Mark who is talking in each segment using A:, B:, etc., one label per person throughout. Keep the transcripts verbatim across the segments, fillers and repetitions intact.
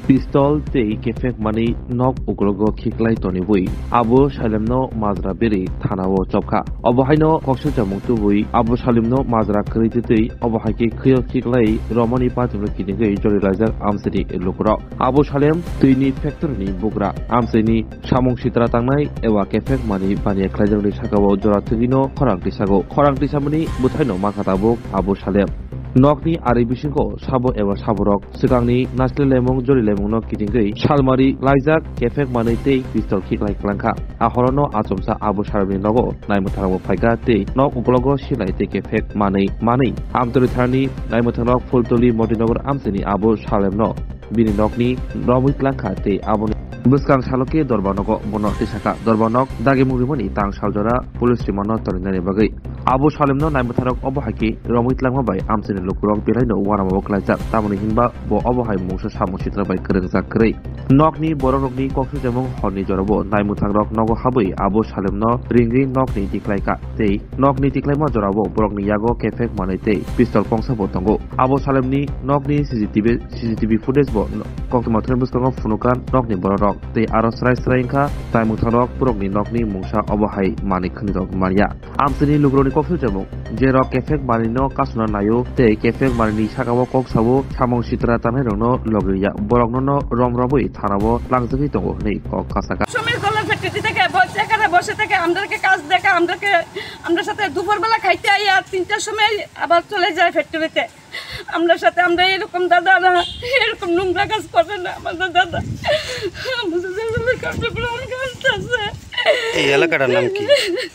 A: Pistol tei kefek mani nok ukrogo khiklai toni bui abo salimno mazra beri thanao chopkha obohaino koksu jamung tu bui abo salimno mazra kriti tei obohaike khyo khiklai romani patro kidingei jorilajak amseni lukro abo salim tuini factory ni bugra amseni samung sitra tangnai ewa kefek mani bani khlaijangni sakao jora thigino khorang tisago khorang tisamani buthaino makhatabuk abo salim Nokni ari bisingo sabo ewa saborok sikangni nasle lemong jori lemong nok kidingei salmari laijak kefek manei tei pistol khiklai klangkha ahorono achomsa abo sarabni nogo naimutharamo phaika tei nok uklogo silai tei kefek manei manei amtori tharni naimutharok fultoli modinogor amseni abo salemno bini nokni romui klangkha tei aboni buskang saloke dorbanoko bono tisaka dorbanok dagi mugrimoni tang saljora police rimano torinani bagai abo salemno naimutharok obohaki romui klangma bai amseni lukurok belaino waramo klaijak tamoni hinba bo obohai mungsa samu sitra bai krengjak krei nokni borokni koksu jamung horni jorobo naimuthangrok nogo habai abo salemno ringri nokni tiklaika tei nokni tiklaima jorabo borokni yago kefek manai tei pistol kongsa bo tongo abo salemni nokni cctv cctv footage bo koktuma thon buskango funukan nokni borok tei aro srai sraingkha taimuthangrok borokni nokni mungsa obohai manik khnirok maria amseni lugroni koksu jamung jerok kefek manino kasuna nayo tei kefek manini sakao koksabo samung sitra tanai rokno logriya borokno romroboi থানাবো লাংজকি tongo nei kok kasaka
B: Samir কলের factory থেকে বসে এখানে বসে থেকে আমাদেরকে কাজ দেখা আমাদেরকে আমরা সাথে দুপুরবেলা খাইতে আই আর তিনটার সময় আবার চলে যায় ফ্যাক্টরিতে আমরা সাথে আমরা এরকম দাদা না এরকম নোংরা কাজ করবে না আমাদের দাদা আমাদের দাদা কাছে প্রাণ কাঁদতেছে
C: এই এলাকাটার নাম কি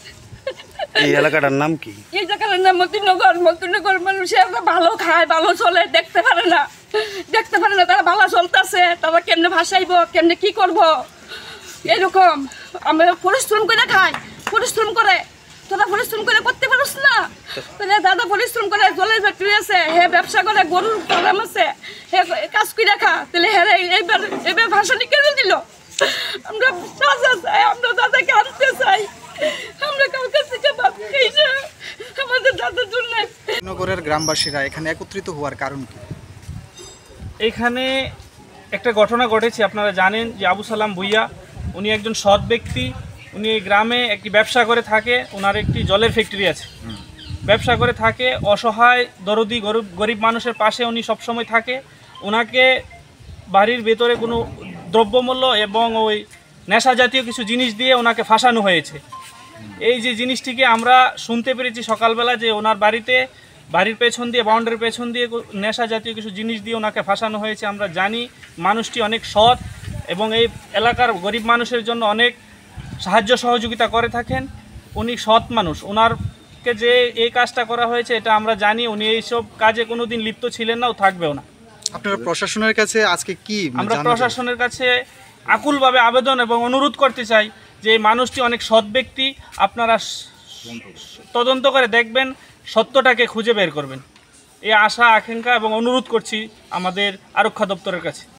C: এই এলাকাটার নাম কি
B: এই জায়গাটার নাম মতিনগর মতিনগর মানুষ আমরা ভালো খায় ভালো চলে দেখতে পারে না দেখতে পারে না তারা ভালো চলতেছে তারা কেমনে ভাসাইব কেমনে কি করব এরকম আমরা পরিশ্রম করে খাই পরিশ্রম করে তোরা পরিশ্রম করে করতে পারছ না তাহলে দাদা পরিশ্রম করে জলের ফ্যাক্টরি আছে হে ব্যবসা করে গরুর ফার্ম আছে হে কাজ করে খা তাহলে হে এইবার এবার ভাসানি কেন দিল আমরা সাজা চাই আমরা দাদাকে আনতে চাই আমরা কাউকে থেকে বাদ খাই না আমাদের দাদার জন্য
D: নগরের গ্রামবাসীরা এখানে একত্রিত হওয়ার কারণ কি
E: এখানে একটা ঘটনা ঘটেছে আপনারা জানেন যে আবু সালাম ভুইয়া উনি একজন সৎ ব্যক্তি উনি গ্রামে একটি ব্যবসা করে থাকে ওনার একটি জলের ফ্যাক্টরি আছে ব্যবসা করে থাকে অসহায় দরদি গরিব গরিব মানুষের পাশে উনি সবসময় থাকে ওনাকে বাড়ির ভেতরে কোনো দ্রব্যমূল্য এবং ওই নেশা জাতীয় কিছু জিনিস দিয়ে ওনাকে ফাঁসানো হয়েছে এই যে জিনিসটিকে আমরা শুনতে পেরেছি সকালবেলা যে ওনার বাড়িতে বাড়ির পেছন দিয়ে বাউন্ডারির পেছন দিয়ে নেশা জাতীয় কিছু জিনিস দিয়ে ওনাকে ফাঁসানো হয়েছে আমরা জানি মানুষটি অনেক সৎ এবং এই এলাকার গরিব মানুষের জন্য অনেক সাহায্য সহযোগিতা করে থাকেন উনি সৎ মানুষ ওনারকে যে এই কাজটা করা হয়েছে এটা আমরা জানি উনি এইসব কাজে কোনো দিন লিপ্ত ছিলেন না ও থাকবেও না
D: আপনারা প্রশাসনের কাছে আজকে কি
E: আমরা প্রশাসনের কাছে আকুলভাবে আবেদন এবং অনুরোধ করতে চাই যে এই মানুষটি অনেক সৎ ব্যক্তি আপনারা তদন্ত করে দেখবেন সত্যটাকে খুঁজে বের করবেন এই আশা আকাঙ্ক্ষা এবং অনুরোধ করছি আমাদের আরক্ষা দপ্তরের কাছে।